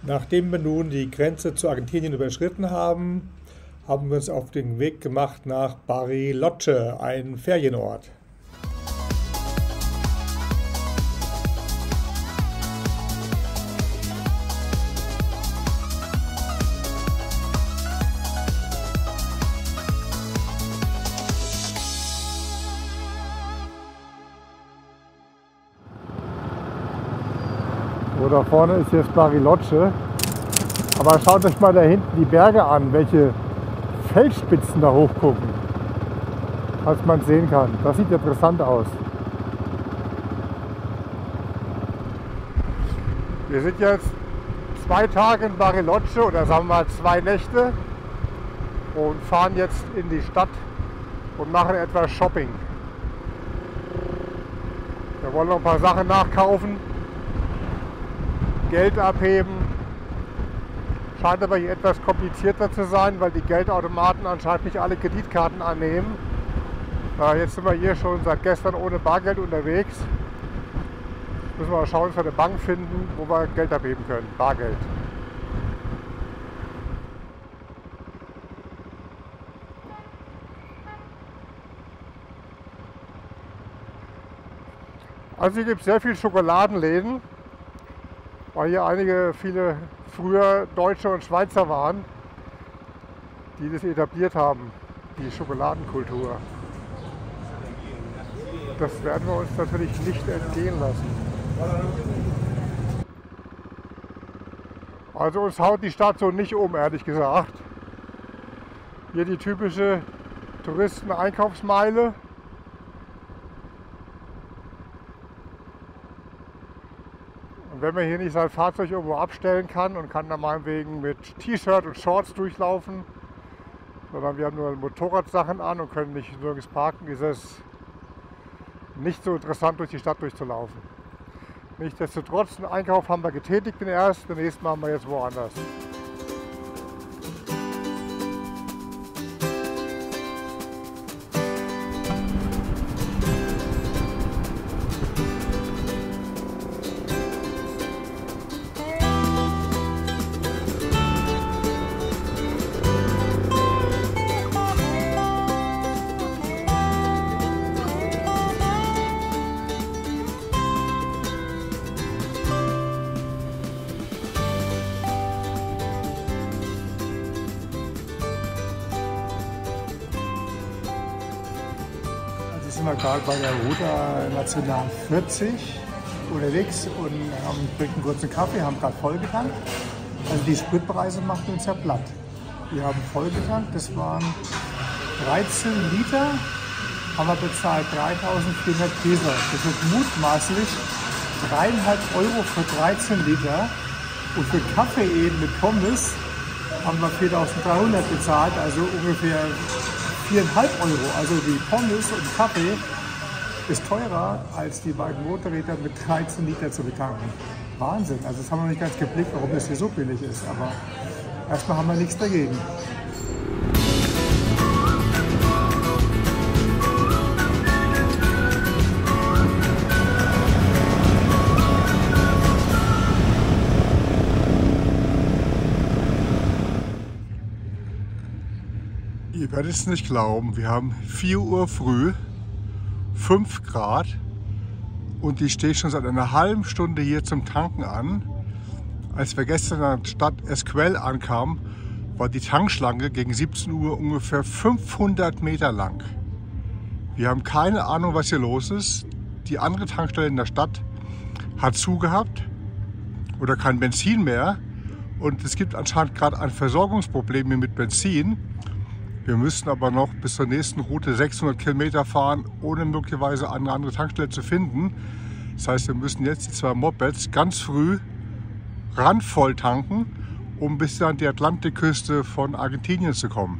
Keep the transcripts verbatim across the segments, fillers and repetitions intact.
Nachdem wir nun die Grenze zu Argentinien überschritten haben, haben wir uns auf den Weg gemacht nach Bariloche, ein Ferienort. So, da vorne ist jetzt Bariloche. Aber schaut euch mal da hinten die Berge an, welche Felsspitzen da hochgucken, als man sehen kann. Das sieht interessant aus. Wir sind jetzt zwei Tage in Bariloche oder sagen wir mal zwei Nächte und fahren jetzt in die Stadt und machen etwas Shopping. Wir wollen noch ein paar Sachen nachkaufen, Geld abheben. Scheint aber hier etwas komplizierter zu sein, weil die Geldautomaten anscheinend nicht alle Kreditkarten annehmen. Äh, jetzt sind wir hier schon seit gestern ohne Bargeld unterwegs. Müssen wir mal schauen, dass wir eine Bank finden, wo wir Geld abheben können, Bargeld. Also hier gibt es sehr viele Schokoladenläden, weil hier einige, viele früher Deutsche und Schweizer waren, die das etabliert haben, die Schokoladenkultur. Das werden wir uns natürlich nicht entgehen lassen. Also uns haut die Stadt so nicht um, ehrlich gesagt. Hier die typische Touristen-Einkaufsmeile. Und wenn man hier nicht sein Fahrzeug irgendwo abstellen kann und kann dann meinetwegen mit T-Shirt und Shorts durchlaufen, sondern wir haben nur Motorradsachen an und können nicht nirgends parken, ist es nicht so interessant, durch die Stadt durchzulaufen. Nichtsdestotrotz, einen Einkauf haben wir getätigt, den ersten, den nächsten machen wir jetzt woanders. Sind wir gerade bei der Route Nacional vierzig unterwegs und haben einen kurzen Kaffee, haben gerade vollgetankt. Also die Spritpreise machen uns ja platt. Wir haben vollgetankt, das waren dreizehn Liter, haben wir bezahlt dreitausendvierhundert Peso. Das sind mutmaßlich dreieinhalb Euro für dreizehn Liter. Und für Kaffee eben mit Pommes haben wir viertausenddreihundert bezahlt, also ungefähr viereinhalb Euro. Also die Pommes und Kaffee ist teurer als die beiden Motorräder mit dreizehn Liter zu betanken. Wahnsinn. Also das haben wir noch nicht ganz geblickt, warum das hier so billig ist. Aber erstmal haben wir nichts dagegen. Ihr werdet es nicht glauben, wir haben vier Uhr früh, fünf Grad und die steht schon seit einer halben Stunde hier zum Tanken an. Als wir gestern in der Stadt Esquel ankamen, war die Tankschlange gegen siebzehn Uhr ungefähr fünfhundert Meter lang. Wir haben keine Ahnung, was hier los ist. Die andere Tankstelle in der Stadt hat zugehabt oder kein Benzin mehr und es gibt anscheinend gerade ein Versorgungsproblem hier mit Benzin. Wir müssen aber noch bis zur nächsten Route sechshundert Kilometer fahren, ohne möglicherweise eine andere Tankstelle zu finden. Das heißt, wir müssen jetzt die zwei Mopeds ganz früh randvoll tanken, um bis an die Atlantikküste von Argentinien zu kommen.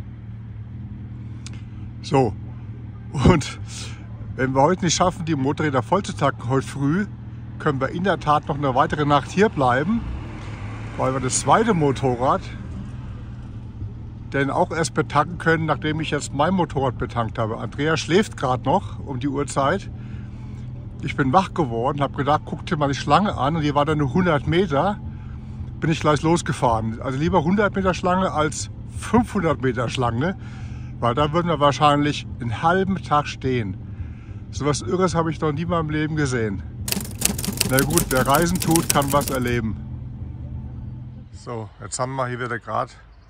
So, und wenn wir heute nicht schaffen, die Motorräder voll zu tanken, heute früh, können wir in der Tat noch eine weitere Nacht hier bleiben, weil wir das zweite Motorrad denn auch erst betanken können, nachdem ich jetzt mein Motorrad betankt habe. Andrea schläft gerade noch um die Uhrzeit. Ich bin wach geworden, habe gedacht, guck dir mal die Schlange an und die war dann nur hundert Meter. bin ich gleich losgefahren. Also lieber hundert Meter Schlange als fünfhundert Meter Schlange, weil da würden wir wahrscheinlich einen halben Tag stehen. So was Irres habe ich noch nie in meinem Leben gesehen. Na gut, wer Reisen tut, kann was erleben. So, jetzt haben wir hier wieder gerade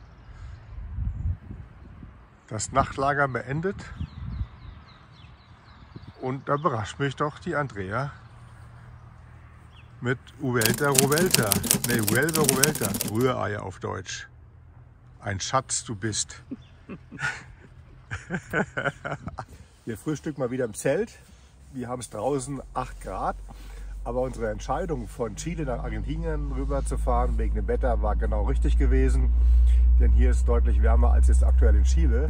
das Nachtlager beendet. Und da überrascht mich doch die Andrea mit Uvelta Rovelta. Ne, Uvelta Rovelta. Rühreier auf Deutsch. Ein Schatz du bist. Wir frühstücken mal wieder im Zelt. Wir haben es draußen acht Grad. Aber unsere Entscheidung von Chile nach Argentinien rüber zu fahren wegen dem Wetter war genau richtig gewesen. Denn hier ist es deutlich wärmer als jetzt aktuell in Chile.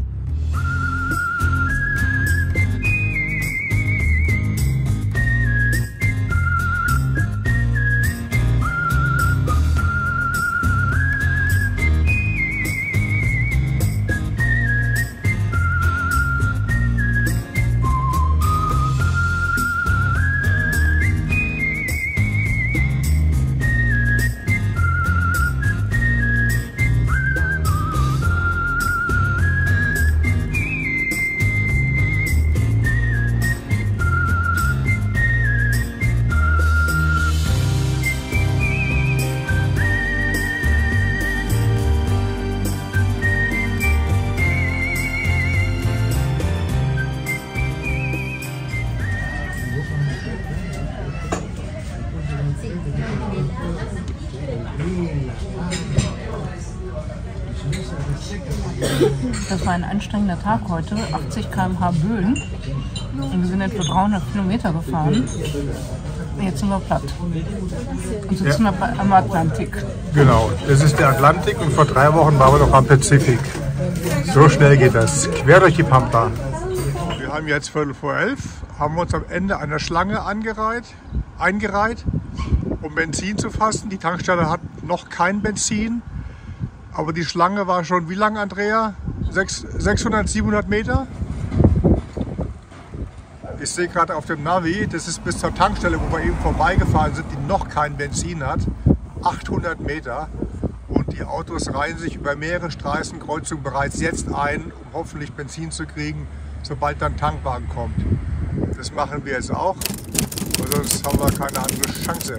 Das war ein anstrengender Tag heute, achtzig Kilometer pro Stunde Böen. Und wir sind etwa dreihundert Kilometer gefahren. Jetzt sind wir platt. Und sitzen ja. wir am Atlantik. Genau, das ist der Atlantik und vor drei Wochen waren wir noch am Pazifik. So schnell geht das, quer durch die Pampa. Wir haben jetzt Viertel vor elf, haben uns am Ende einer Schlange angereiht, eingereiht, um Benzin zu fassen. Die Tankstelle hat noch kein Benzin, aber die Schlange war schon, wie lang, Andrea? sechshundert, siebenhundert Meter? Ich sehe gerade auf dem Navi, das ist bis zur Tankstelle, wo wir eben vorbeigefahren sind, die noch kein Benzin hat, achthundert Meter. Und die Autos reihen sich über mehrere Straßenkreuzungen bereits jetzt ein, um hoffentlich Benzin zu kriegen, sobald dann Tankwagen kommt. Das machen wir jetzt auch, sonst haben wir keine andere Chance.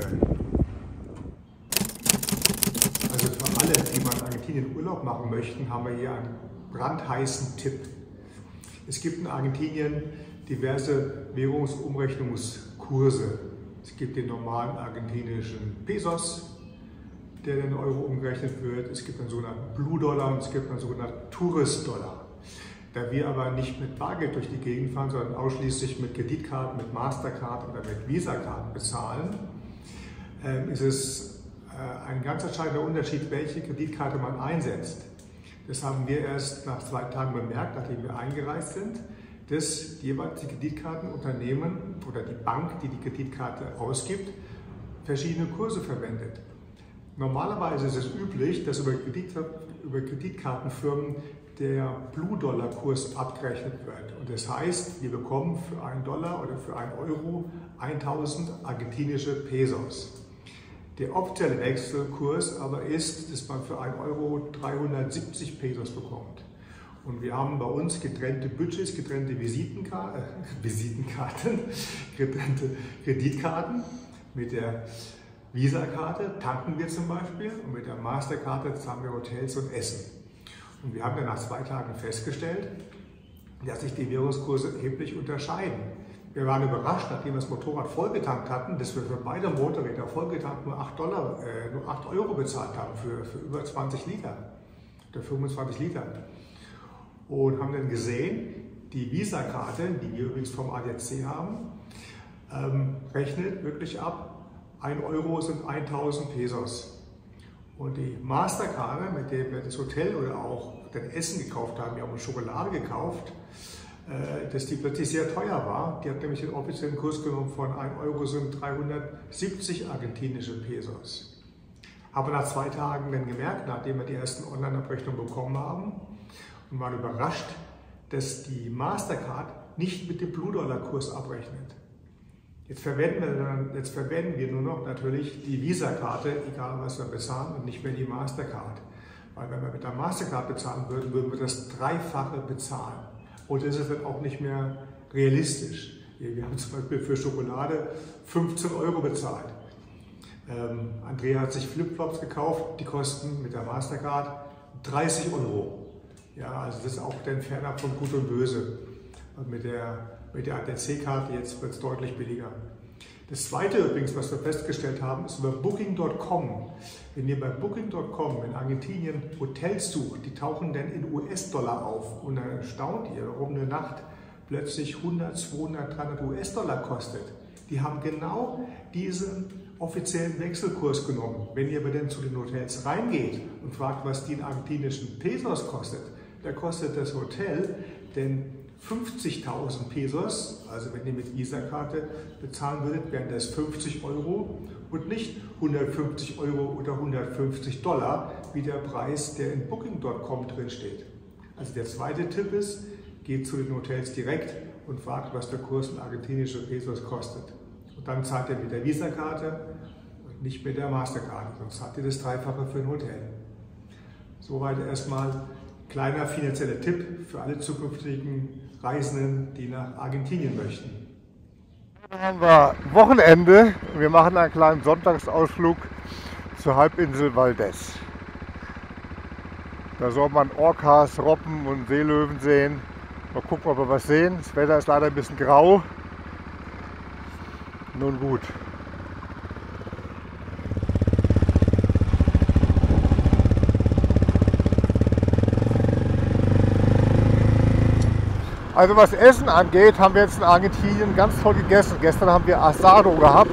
Also für alle, die mal in Argentinien Urlaub machen möchten, haben wir hier einen brandheißen Tipp. Es gibt in Argentinien diverse Währungsumrechnungskurse. Es gibt den normalen argentinischen Pesos, der in Euro umgerechnet wird. Es gibt einen sogenannten Blue Dollar und es gibt einen sogenannten Tourist Dollar. Da wir aber nicht mit Bargeld durch die Gegend fahren, sondern ausschließlich mit Kreditkarten, mit Mastercard oder mit Visa-Karten bezahlen, ist es ein ganz entscheidender Unterschied, welche Kreditkarte man einsetzt. Das haben wir erst nach zwei Tagen bemerkt, nachdem wir eingereist sind, dass jeweils die Kreditkartenunternehmen oder die Bank, die die Kreditkarte ausgibt, verschiedene Kurse verwendet. Normalerweise ist es üblich, dass über, Kredit, über Kreditkartenfirmen der Blue-Dollar-Kurs abgerechnet wird. Und das heißt, wir bekommen für einen Dollar oder für einen Euro tausend argentinische Pesos. Der offizielle Wechselkurs aber ist, dass man für einen Euro dreihundertsiebzig Pesos bekommt. Und wir haben bei uns getrennte Budgets, getrennte Visitenkarten, äh, Visitenkarten, getrennte Kreditkarten. Mit der Visa-Karte tanken wir zum Beispiel und mit der Masterkarte zahlen wir Hotels und Essen. Und wir haben dann nach zwei Tagen festgestellt, dass sich die Währungskurse erheblich unterscheiden. Wir waren überrascht, nachdem wir das Motorrad vollgetankt hatten, dass wir für beide Motorräder vollgetankt nur acht Dollar, äh, nur acht Euro bezahlt haben für, für über zwanzig Liter oder fünfundzwanzig Liter. Und haben dann gesehen, die Visa-Karte, die wir übrigens vom A D A C haben, ähm, rechnet wirklich ab, ein Euro sind tausend Pesos. Und die Masterkarte, mit der wir das Hotel oder auch das Essen gekauft haben, wir haben Schokolade gekauft, dass die plötzlich sehr teuer war. Die hat nämlich den offiziellen Kurs genommen von ein Euro sind dreihundertsiebzig argentinische Pesos. Haben wir nach zwei Tagen dann gemerkt, nachdem wir die ersten Online-Abrechnungen bekommen haben, und waren überrascht, dass die Mastercard nicht mit dem Blue-Dollar-Kurs abrechnet. Jetzt verwenden, wir, jetzt verwenden wir nur noch natürlich die Visa-Karte, egal was wir bezahlen, und nicht mehr die Mastercard. Weil wenn wir mit der Mastercard bezahlen würden, würden wir das Dreifache bezahlen. Und das ist dann auch nicht mehr realistisch. Wir haben zum Beispiel für Schokolade fünfzehn Euro bezahlt. Ähm, Andrea hat sich Flipflops gekauft, die kosten mit der Mastercard dreißig Euro. Ja, also das ist auch dann fernab von Gut und Böse. Und mit der, mit der A T C-Karte jetzt wird es deutlich billiger. Das zweite übrigens, was wir festgestellt haben, ist über Booking Punkt com. Wenn ihr bei Booking Punkt com in Argentinien Hotels sucht, die tauchen dann in U S-Dollar auf. Und dann staunt ihr, warum eine Nacht plötzlich hundert, zweihundert, dreihundert U S-Dollar kostet. Die haben genau diesen offiziellen Wechselkurs genommen. Wenn ihr aber dann zu den Hotels reingeht und fragt, was die in argentinischen Pesos kostet, da kostet das Hotel denn fünfzigtausend Pesos, also wenn ihr mit Visa-Karte bezahlen würdet, wären das fünfzig Euro und nicht hundertfünfzig Euro oder hundertfünfzig Dollar, wie der Preis, der in Booking Punkt com drin steht. Also der zweite Tipp ist, geht zu den Hotels direkt und fragt, was der Kurs in argentinische Pesos kostet. Und dann zahlt ihr mit der Visa-Karte und nicht mit der Mastercard, sonst habt ihr das Dreifache für ein Hotel. Soweit erstmal kleiner finanzieller Tipp für alle zukünftigen Reisenden, die nach Argentinien möchten. Dann haben wir Wochenende. Wir machen einen kleinen Sonntagsausflug zur Halbinsel Valdés. Da soll man Orcas, Robben und Seelöwen sehen. Mal gucken, ob wir was sehen. Das Wetter ist leider ein bisschen grau. Nun gut. Also was Essen angeht, haben wir jetzt in Argentinien ganz toll gegessen. Gestern haben wir Asado gehabt,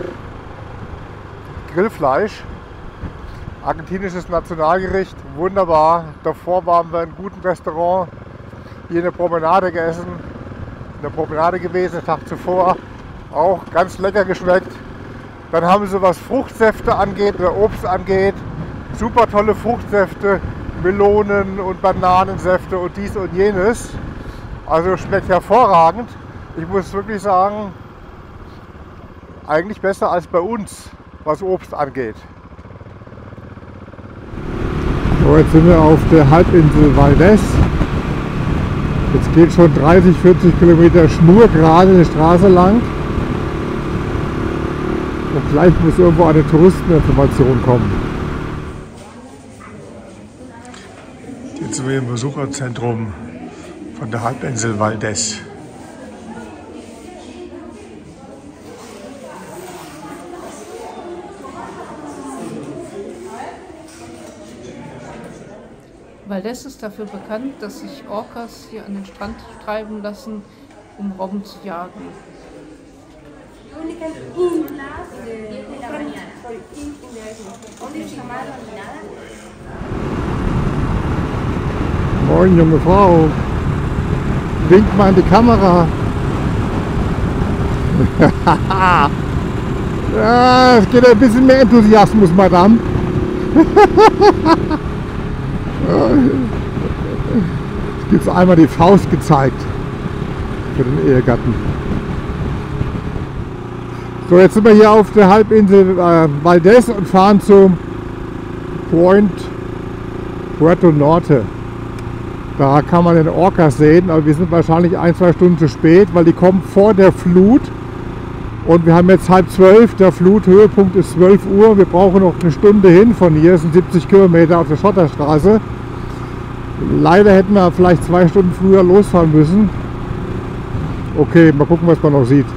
Grillfleisch, argentinisches Nationalgericht, wunderbar. Davor waren wir in einem guten Restaurant, hier in der Promenade gegessen, in der Promenade gewesen, den Tag zuvor, auch ganz lecker geschmeckt. Dann haben sie, was Fruchtsäfte angeht oder Obst angeht, super tolle Fruchtsäfte, Melonen und Bananensäfte und dies und jenes. Also schmeckt hervorragend. Ich muss wirklich sagen, eigentlich besser als bei uns, was Obst angeht. So, jetzt sind wir auf der Halbinsel Valdés. Jetzt geht schon dreißig, vierzig Kilometer schnurgerade eine Straße lang. Und gleich muss irgendwo eine Touristeninformation kommen. Jetzt sind wir im Besucherzentrum von der Halbinsel Valdés. Valdés ist dafür bekannt, dass sich Orcas hier an den Strand treiben lassen, um Robben zu jagen. Moin, junge Frau. Winkt mal in die Kamera. Ja, es geht ein bisschen mehr Enthusiasmus, Madame. Jetzt gibt es einmal die Faust gezeigt für den Ehegatten. So, jetzt sind wir hier auf der Halbinsel äh, Valdés und fahren zum Point Puerto Norte. Da kann man den Orcas sehen, aber wir sind wahrscheinlich ein, zwei Stunden zu spät, weil die kommen vor der Flut. Und wir haben jetzt halb zwölf, der Fluthöhepunkt ist zwölf Uhr. Wir brauchen noch eine Stunde hin von hier, das sind siebzig Kilometer auf der Schotterstraße. Leider hätten wir vielleicht zwei Stunden früher losfahren müssen. Okay, mal gucken, was man noch sieht.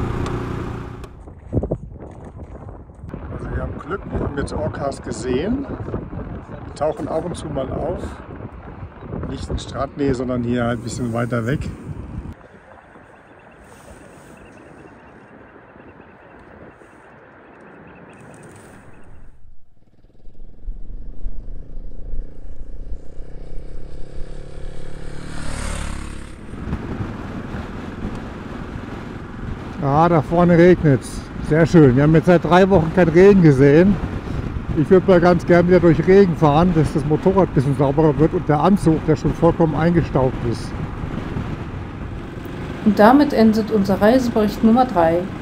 Also wir haben Glück, wir haben jetzt Orcas gesehen. Die tauchen ab und zu mal auf. Nicht in Strandnähe, sondern hier halt ein bisschen weiter weg. Ja, da vorne regnet es. Sehr schön. Wir haben jetzt seit drei Wochen keinen Regen gesehen. Ich würde mal ganz gerne wieder durch Regen fahren, dass das Motorrad ein bisschen sauberer wird und der Anzug, der schon vollkommen eingestaubt ist. Und damit endet unser Reisebericht Nummer drei.